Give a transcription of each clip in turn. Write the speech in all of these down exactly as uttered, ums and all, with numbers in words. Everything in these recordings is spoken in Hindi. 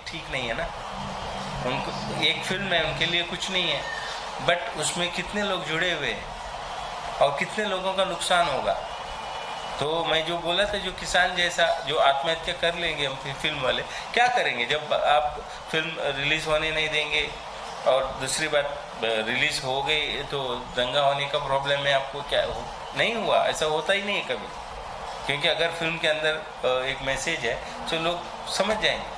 ठीक नहीं है ना। उनको एक फिल्म है, उनके लिए कुछ नहीं है, बट उसमें कितने लोग जुड़े हुए हैं और कितने लोगों का नुकसान होगा। तो मैं जो बोला था, जो किसान जैसा जो आत्महत्या कर लेंगे हम फिल्म वाले, क्या करेंगे जब आप फिल्म रिलीज़ होने नहीं देंगे। और दूसरी बात, रिलीज़ हो गई तो दंगा होने का प्रॉब्लम है आपको, क्या हो, नहीं हुआ, ऐसा होता ही नहीं है कभी, क्योंकि अगर फिल्म के अंदर एक मैसेज है तो लोग समझ जाएंगे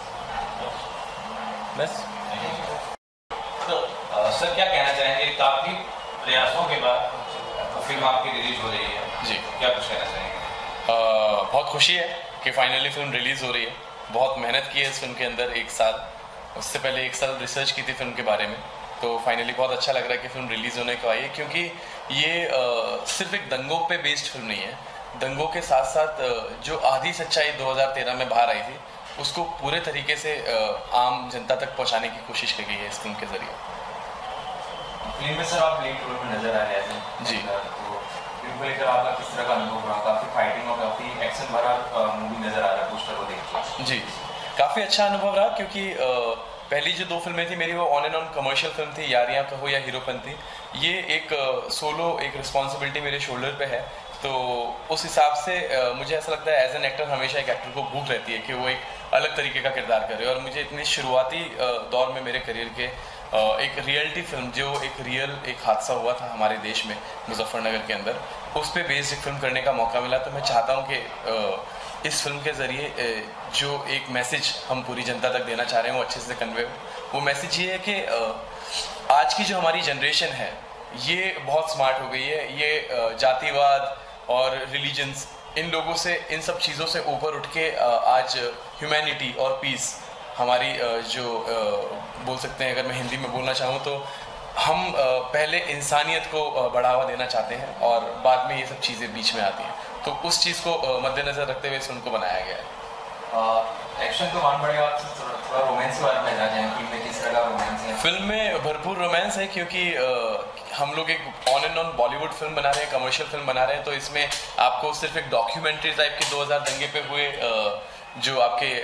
बस। तो सर क्या कहना चाहेंगे, काफ़ी प्रयासों के बाद फिल्म आपकी रिलीज हो रही है जी, क्या कुछ कहना चाहेंगे? आ, बहुत खुशी है कि फाइनली फिल्म रिलीज़ हो रही है। बहुत मेहनत की है इस फिल्म के अंदर, एक साल, उससे पहले एक साल रिसर्च की थी फिल्म के बारे में। तो फाइनली बहुत अच्छा लग रहा है कि फिल्म रिलीज़ होने को आई है, क्योंकि ये आ, सिर्फ एक दंगों पे बेस्ड फिल्म नहीं है। दंगों के साथ साथ जो आधी सच्चाई दो हज़ार तेरह में बाहर आई थी, उसको पूरे तरीके से आम जनता तक पहुंचाने की कोशिश की गई है इस फिल्म के जरिए। फिल्म में सर आप लीड रोल में नजर आ रहे हैं जी, तो फिल्म को लेकर आपका किस तरह का अनुभव रहा? काफ़ी फाइटिंग और काफ़ी एक्शन भरा मूवी नजर आ रहा है पोस्टर को देख के। जी, काफ़ी अच्छा अनुभव रहा, क्योंकि पहली जो दो फिल्में थी मेरी, वो on and on commercial film थी, यारियां कहो या हीरोपन थी। ये एक सोलो एक रिस्पॉन्सिबिलिटी मेरे शोल्डर पे है, तो उस हिसाब से मुझे ऐसा लगता है एज एन एक्टर हमेशा एक एक्टर को भूख रहती है कि वो एक अलग तरीके का किरदार करे। और मुझे इतनी शुरुआती दौर में मेरे करियर के एक रियलिटी फिल्म, जो एक रियल एक हादसा हुआ था हमारे देश में मुजफ्फरनगर के अंदर, उस पर बेस्ड एक फिल्म करने का मौका मिला। तो मैं चाहता हूँ कि इस फिल्म के ज़रिए जो एक मैसेज हम पूरी जनता तक देना चाह रहे हैं वो अच्छे से कन्वे हो। वो मैसेज ये है कि आज की जो हमारी जनरेशन है ये बहुत स्मार्ट हो गई है। ये जातिवाद और रिलीजन्स, इन लोगों से, इन सब चीज़ों से ऊपर उठ के आज ह्यूमैनिटी और पीस, हमारी जो बोल सकते हैं, अगर मैं हिंदी में बोलना चाहूँ तो हम पहले इंसानियत को बढ़ावा देना चाहते हैं और बाद में ये सब चीज़ें बीच में आती हैं। तो उस चीज़ को मद्देनज़र रखते हुए इस फिल्म को बनाया गया है। एक्शन तो मान बढ़ेगा, थोड़ा रोमांस के बारे में जानना चाहेंगे, फिल्म में किस तरह का रोमांस है? फिल्म में भरपूर रोमांस है, क्योंकि हम लोग एक on and on Bollywood film बना रहे हैं, कमर्शियल फिल्म बना रहे हैं। तो इसमें आपको सिर्फ एक डॉक्यूमेंट्री टाइप के दो हज़ार दंगे पे हुए जो आपके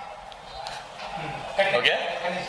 हो गया,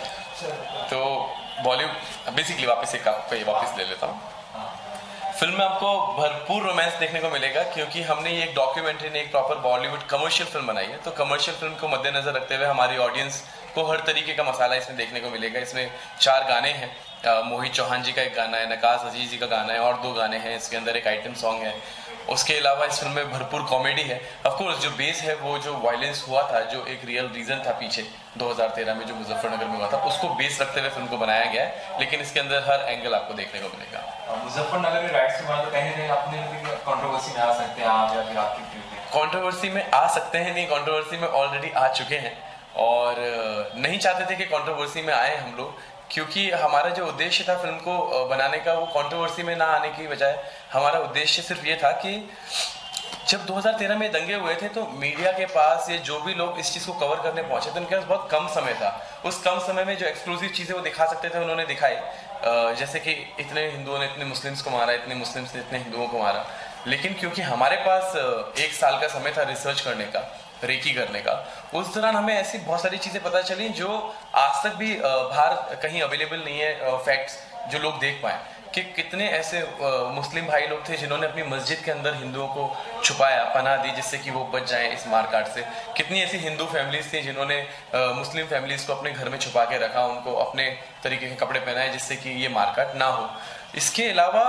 तो बॉलीवुड बेसिकली वापस एक पे वापस ले लेता हूँ। फिल्म में आपको भरपूर रोमांस देखने को मिलेगा, क्योंकि हमने ये एक डॉक्यूमेंट्री ने एक प्रॉपर बॉलीवुड कमर्शियल फिल्म बनाई है। तो कमर्शियल फिल्म को मद्देनजर रखते हुए हमारी ऑडियंस को हर तरीके का मसाला इसमें देखने को मिलेगा। इसमें चार गाने हैं, मोहित चौहान जी का एक गाना है, नकाश अजीज जी का गाना है, और दो गाने हैं। इसके अंदर एक आइटम सॉन्ग है। उसके अलावा इस फिल्म में भरपूर कॉमेडी है। ऑफकोर्स जो बेस है वो जो वायलेंस हुआ था, जो एक रियल रीज़न था पीछे दो हज़ार तेरह में जो मुजफ्फरनगर में हुआ था, उसको बेस रखते हुए फिल्म को बनाया गया है। लेकिन इसके अंदर हर एंगल आपको देखने को मिलेगा। मुजफ्फरनगर के राइट्स के बाद तो कहीं नहीं अपने कंट्रोवर्सी में आ सकते हैं आप, या फिर आपकी टीम में कंट्रोवर्सी में आ सकते हैं, नहीं, कंट्रोवर्सी में ऑलरेडी आ चुके हैं और नहीं चाहते थे कि कंट्रोवर्सी में आए हम लोग, क्योंकि हमारा जो उद्देश्य था फिल्म को बनाने का, वो कंट्रोवर्सी में ना आने की बजाय हमारा उद्देश्य सिर्फ ये था कि जब दो हज़ार तेरह में दंगे हुए थे तो मीडिया के पास ये जो भी लोग इस चीज़ को कवर करने पहुंचे थे, उनके पास बहुत कम समय था। उस कम समय में जो एक्सक्लूसिव चीज़ें वो दिखा सकते थे उन्होंने दिखाई, जैसे कि इतने हिंदुओं ने इतने मुस्लिम्स को मारा, इतने मुस्लिम्स ने इतने हिंदुओं को मारा। लेकिन क्योंकि हमारे पास एक साल का समय था रिसर्च करने का, रेकी करने का, उस दौरान हमें ऐसी बहुत सारी चीज़ें पता चली जो आज तक भी बाहर कहीं अवेलेबल नहीं है, फैक्ट्स जो लोग देख पाए कि कितने ऐसे मुस्लिम भाई लोग थे जिन्होंने अपनी मस्जिद के अंदर हिंदुओं को छुपाया, पनाह दी, जिससे कि वो बच जाएं इस मारकाट से। कितनी ऐसी हिंदू फैमिलीज थी जिन्होंने मुस्लिम फैमिलीज को अपने घर में छुपा के रखा, उनको अपने तरीके के कपड़े पहनाए जिससे कि ये मारकाट ना हो। इसके अलावा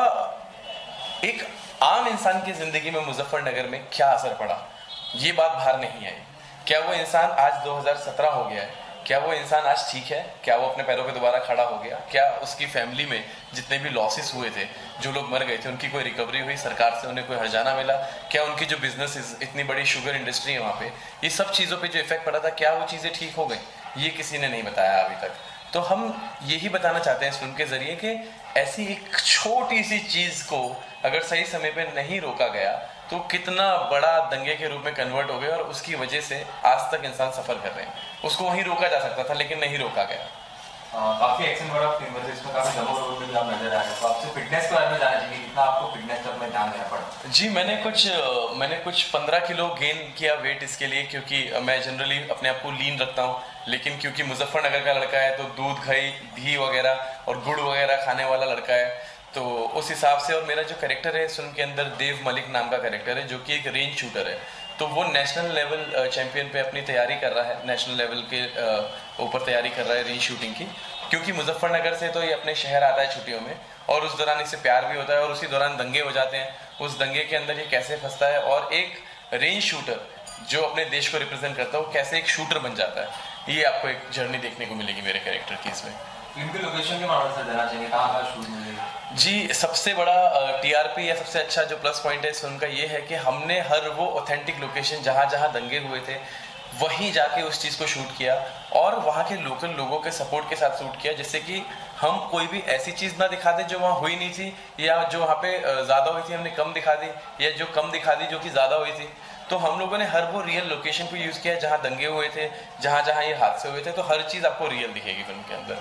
एक आम इंसान की ज़िंदगी में मुजफ्फरनगर में क्या असर पड़ा, ये बात बाहर नहीं आई। क्या वो इंसान आज दो हज़ार सत्रह हो गया है? क्या वो इंसान आज ठीक है? क्या वो अपने पैरों पे दोबारा खड़ा हो गया? क्या उसकी फैमिली में जितने भी लॉसेस हुए थे, जो लोग मर गए थे, उनकी कोई रिकवरी हुई? सरकार से उन्हें कोई हर्जाना मिला? क्या उनकी जो बिजनेस, इतनी बड़ी शुगर इंडस्ट्री है वहाँ पे, ये सब चीज़ों पे जो इफेक्ट पड़ा था, क्या वो चीज़ें ठीक हो गई? ये किसी ने नहीं बताया अभी तक। तो हम यही बताना चाहते हैं इस फिल्म के जरिए कि ऐसी एक छोटी सी चीज़ को अगर सही समय पे नहीं रोका गया तो कितना बड़ा दंगे के रूप में कन्वर्ट हो गया, और उसकी वजह से आज तक इंसान सफ़र कर रहे हैं। उसको वहीं रोका जा सकता था लेकिन नहीं रोका गया। काफी एक्शन वाला फिल्म है, तो इसमें काफी दमों रोल में भी आप नजर आ रहे हैं, तो आपसे फिटनेस के बारे में जानना चाहिए, कितना आपको फिटनेस पर अपना ध्यान देना पड़ा। जी मैंने कुछ मैंने कुछ पंद्रह किलो गेन किया वेट इसके लिए, क्योंकि मैं जनरली अपने आप को लीन रखता हूँ, लेकिन क्योंकि मुजफ्फरनगर का लड़का है तो दूध घी घी वगैरह और गुड़ वगैरह खाने वाला लड़का है, तो उस हिसाब से। और मेरा जो कैरेक्टर है इस फिल्म के अंदर देव मलिक नाम का कैरेक्टर है, जो कि एक रेंज शूटर है, तो वो नेशनल लेवल चैंपियन पे अपनी तैयारी कर रहा है, नेशनल लेवल के ऊपर तैयारी कर रहा है रेंज शूटिंग की, क्योंकि मुजफ्फरनगर से तो ये अपने शहर आता है छुट्टियों में, और उस दौरान इससे प्यार भी होता है और उसी दौरान दंगे हो जाते हैं। उस दंगे के अंदर ये कैसे फंसता है और एक रेंज शूटर जो अपने देश को रिप्रेजेंट करता है वो कैसे एक शूटर बन जाता है, ये आपको एक जर्नी देखने को मिलेगी मेरे कैरेक्टर की इसमें। फिल्म के लोकेशन के मामले से जाना चाहिए, कहाँ कहाँ शूट मिलेगी? जी सबसे बड़ा टीआरपी या सबसे अच्छा जो प्लस पॉइंट है इस फिल्म का ये है कि हमने हर वो ऑथेंटिक लोकेशन जहाँ जहाँ दंगे हुए थे वहीं जाके उस चीज़ को शूट किया और वहाँ के लोकल लोगों के सपोर्ट के साथ शूट किया, जिससे कि हम कोई भी ऐसी चीज़ ना दिखा दें जो वहाँ हुई नहीं थी, या जो वहाँ पे ज़्यादा हुई थी हमने कम दिखा दी, या जो कम दिखा दी जो कि ज़्यादा हुई थी। तो हम लोगों ने हर वो रियल लोकेशन को यूज़ किया जहाँ दंगे हुए थे, जहाँ जहाँ ये हादसे हुए थे, तो हर चीज़ आपको रियल दिखेगी फिल्म के अंदर।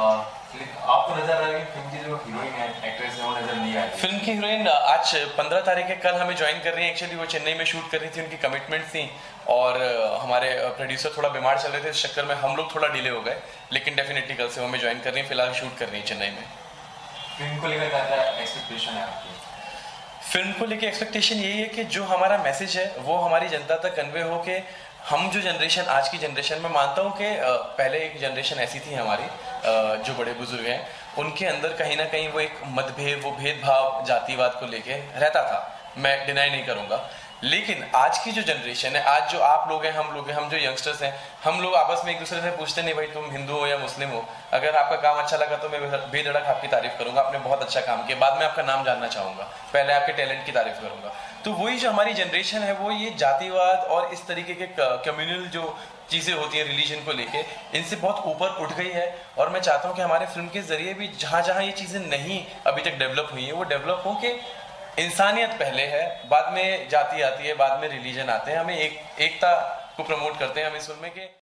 आपको नजर आ रहा है कि फिल्म की जो हीरोइन है, एक्ट्रेस है, वो नजर नहीं आ रही? फिल्म की हीरोइन आज पंद्रह तारीख है, कल हमें ज्वाइन कर रही है। एक्चुअली वो चेन्नई में शूट कर रही थी, उनकी कमिटमेंट्स थी और हमारे प्रोड्यूसर थोड़ा बीमार चल रहे थे, इस चक्कर में हम लोग थोड़ा डिले हो गए, लेकिन डेफिनेटली कल से वो हमें ज्वाइन कर रही है, फिलहाल शूट कर रही है चेन्नई में। फिल्म को लेकर क्या एक्सपेक्टेशन है आपकी? फिल्म को लेके एक्सपेक्टेशन यही है कि जो हमारा मैसेज है वो हमारी जनता तक कन्वे हो के हम जो जनरेशन आज की जनरेशन में मानता हूँ कि पहले एक जनरेशन ऐसी थी हमारी जो बड़े बुजुर्ग हैं, उनके अंदर कहीं ना कहीं वो एक मतभेद, वो भेदभाव जातिवाद को लेके रहता था, मैं डिनाई नहीं करूँगा। लेकिन आज की जो जनरेशन है, आज जो आप लोग हैं, हम लोग हैं, हम जो यंगस्टर्स हैं, हम लोग आपस में एक दूसरे से पूछते नहीं भाई तुम हिंदू हो या मुस्लिम हो, अगर आपका काम अच्छा लगा तो मैं बेधड़क आपकी तारीफ करूंगा, आपने बहुत अच्छा काम किया, बाद में आपका नाम जानना चाहूंगा, पहले आपके टैलेंट की तारीफ करूंगा। तो वही जो हमारी जनरेशन है वो ये जातिवाद और इस तरीके के कम्युनल जो चीज़ें होती हैं रिलीजन को लेके, इनसे बहुत ऊपर उठ गई है। और मैं चाहता हूँ कि हमारे फिल्म के जरिए भी जहाँ जहाँ ये चीज़ें नहीं अभी तक डेवलप हुई हैं वो डेवलप हो कि इंसानियत पहले है, बाद में जाति आती है, बाद में रिलीजन आते हैं, हमें एक एकता को प्रमोट करते हैं हम इस फिल्म में कि